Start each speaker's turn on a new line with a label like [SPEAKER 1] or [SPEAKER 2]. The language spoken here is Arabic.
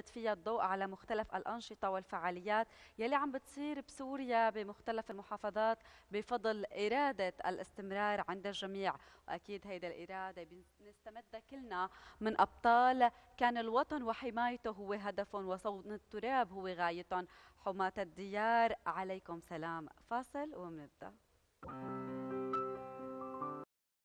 [SPEAKER 1] فيها الضوء على مختلف الأنشطة والفعاليات يلي عم بتصير بسوريا بمختلف المحافظات بفضل إرادة الاستمرار عند الجميع. وأكيد هيدا الإرادة بنستمدها كلنا من أبطال كان الوطن وحمايته هو هدفهم وصون التراب هو غايتهم. حماة الديار عليكم سلام. فاصل ومنبدأ.